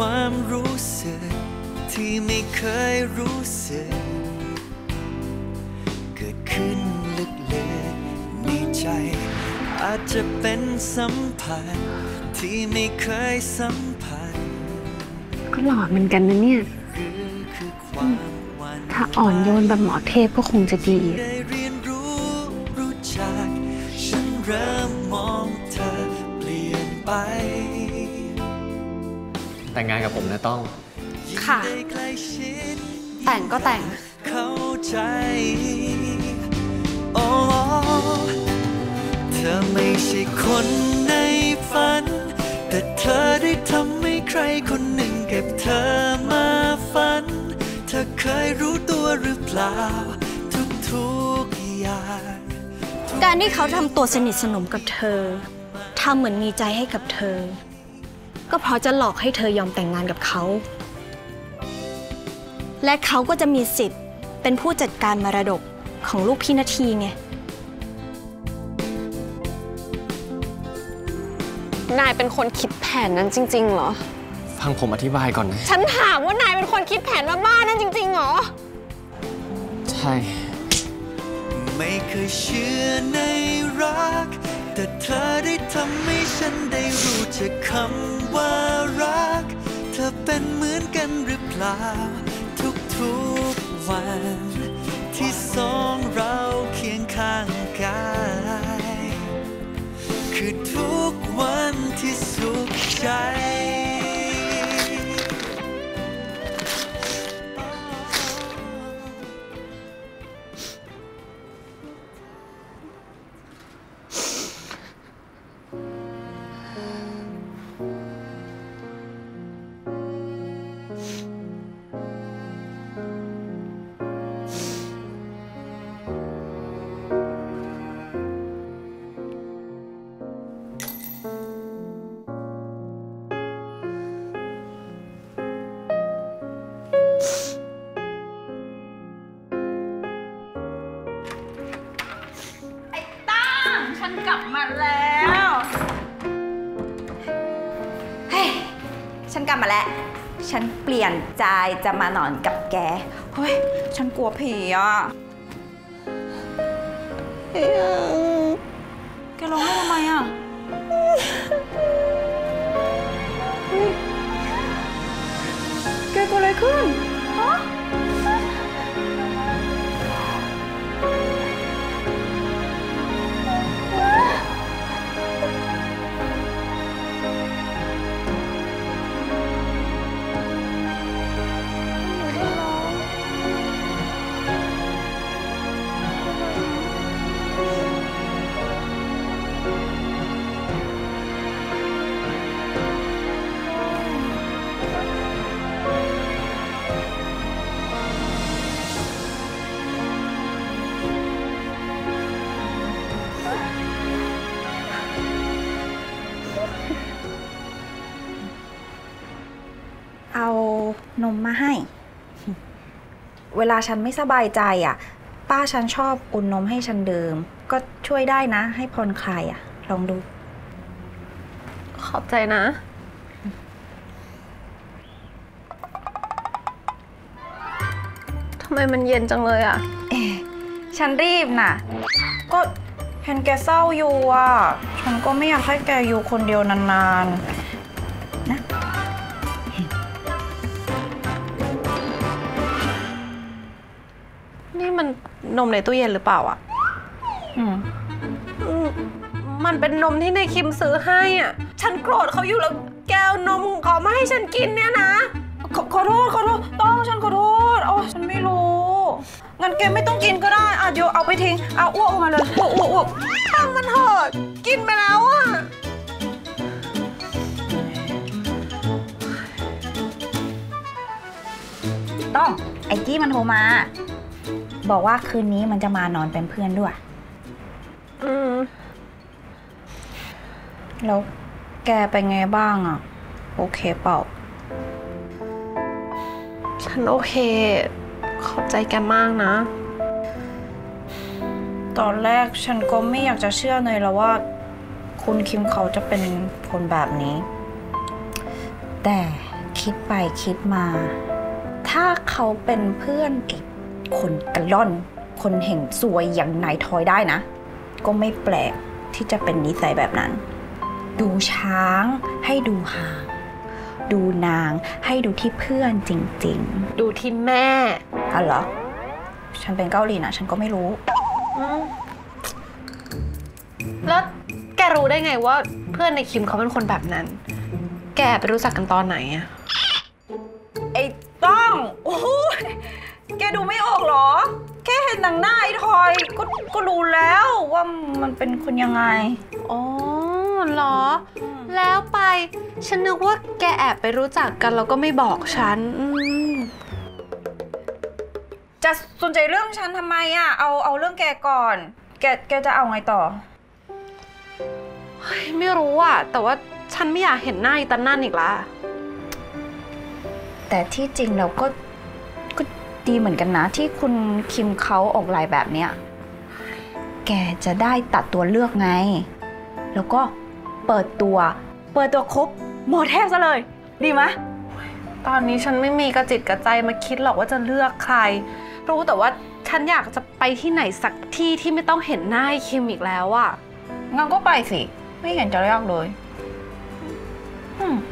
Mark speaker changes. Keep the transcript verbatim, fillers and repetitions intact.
Speaker 1: ความรู้สึกที่ไม่เคยรู้สึกเกิดขึ้นลึกๆในใจอาจจะเป็นสัมผัสที่ไม่เคยสัมผัส
Speaker 2: ก็หล่อเหมือนกันนะเนี่ยถ้าอ่อนโยนแบบหมอเทพก็คงจะดี
Speaker 1: ได้เรียนรู้รู้จักฉันเริ่มมองเธอเปลี่ยนไป
Speaker 3: แต่งงานกับผมนะต้อง
Speaker 2: ค่ะแต่งก็แต่ง
Speaker 1: เข้าใจโอ้เธอไม่ใช่คนในฝันแต่เธอได้ทำให้ใครคนหนึ่งเก็บเธอมาฝันเธอเคยรู้ตัวหรือเปล่าทุกๆอย่าง
Speaker 4: การที่เขาทำตัวสนิทสนมกับเธอทำเหมือนมีใจให้กับเธอก็เพราะจะหลอกให้เธอยอมแต่งงานกับเขาและเขาก็จะมีสิทธิ์เป็นผู้จัดการมรดกของลูกพี่นาทีไง
Speaker 2: นายเป็นคนคิดแผนนั้นจริงๆเหรอ
Speaker 3: ฟังผมอธิบายก่อนนะ
Speaker 2: ฉันถามว่านายเป็นคนคิดแผนบ้าๆนั้นจริงๆเหรอ
Speaker 3: ใช่
Speaker 1: ไม่เคยเชื่อในรักแต่เธอได้ทำให้ฉันได้รู้จักคำว่ารักเธอเป็นเหมือนกันหรือเปล่าทุกๆวันที่สองเราเคียงข้างกายคือทุกวันที่สุขใจ
Speaker 5: ฉันกลับมาแล้วเฮ้ยฉันกลับมาแล้วฉันเปลี่ยนใจจะมานอนกับแกเฮ้ยฉันกลัวผีอ่ะแกร้องไห้ทำไมอ่ะแกเกิดอะไรขึ้นฮะเอานมมาให้เวลาฉันไม่สบายใจอ่ะป้าฉันชอบอุ่นนมให้ฉันดื่มก็ช่วยได้นะให้ผ่อนคลายอ่ะลองดู
Speaker 2: ขอบใจนะทำไมมันเย็นจังเลยอ่ะ
Speaker 5: เอ๊ะฉันรีบน่ะก็เห็นแกเศร้าอยู่อ่ะฉันก็ไม่อยากให้แกอยู่คนเดียวนานๆนะ
Speaker 2: นี่มันนมในตู้เย็นหรือเปล่าอ่ะอืมมันเป็นนมที่ในคิมซื้อให้อ่ะฉันโกรธเขาอยู่แล้วแก้วนมของเขามาให้ฉันกินเนี่ยนะ
Speaker 5: ขอขอโทษขอโทษต้องฉันขอโทษโอ้ฉันไม่รู้งั้นแกไม่ต้องกินก็ได้อ่ะเดี๋ยวเอาไปทิ้งเอาอ้วกออกมาเลยอ้วกอ้วกอ้วก
Speaker 2: ทางมันเถิดกินไปแล้วอ่ะ
Speaker 5: ต้องไอ้จี้มันโทรมาบอกว่าคืนนี้มันจะมานอนเป็นเพื่อนด้วยอืมแล้วแกไปไงบ้างอ่ะโอเคเปล่า
Speaker 2: ฉันโอเคขอบใจแกมากนะ
Speaker 5: ตอนแรกฉันก็ไม่อยากจะเชื่อเลยแล้วว่าคุณคิมเขาจะเป็นคนแบบนี้แต่คิดไปคิดมา ถ้าเขาเป็นเพื่อนกับคนกระล่อน คนเห่งซวยอย่างนายทอยได้นะ ก็ไม่แปลกที่จะเป็นนิสัยแบบนั้น ดูช้างให้ดูห่าง ดูนางให้ดูที่เพื่อนจริงๆ
Speaker 2: ดูที่แม่
Speaker 5: อ๋อเหรอ ฉันเป็นเกาหลีนะฉันก็ไม่รู้
Speaker 2: แล้วแกรู้ได้ไงว่าเพื่อนในคิมเขาเป็นคนแบบนั้น แกไปรู้จักกันตอนไหนอะ
Speaker 5: ไอ้ต้องโอ้ยแกดูไม่ออกเหรอ แค่เห็นหนังหน้าไอ้ทอยก็ก็รู้แล้วว่ามันเป็นคนยังไง
Speaker 2: อ๋อเหรอ แล้วไป ฉันนึกว่าแกแอบไปรู้จักกันแล้วก็ไม่บอกฉันอืม
Speaker 5: จะสนใจเรื่องฉันทำไมอ่ะ เอาเอาเรื่องแกก่อน แกแกจะเอาไงต่อ
Speaker 2: เฮ้ยไม่รู้อะแต่ว่าฉันไม่อยากเห็นหน้าอีตานั่นอีกละ
Speaker 5: แต่ที่จริงเราก็ก็ดีเหมือนกันนะที่คุณคิมเขาออกไลน์แบบเนี้ย แกจะได้ตัดตัวเลือกไง แล้วก็เปิดตัว เปิดตัวครบหมดแทบซะเลย ดีไหม
Speaker 2: ตอนนี้ฉันไม่มีกระจิตกระใจมาคิดหรอกว่าจะเลือกใคร รู้แต่ว่าฉันอยากจะไปที่ไหนสักที่ที่ไม่ต้องเห็นหน้าไอ้คิมอีกแล้วอะ
Speaker 5: งั้นก็ไปสิ ไม่เห็นจะยากเลยอืม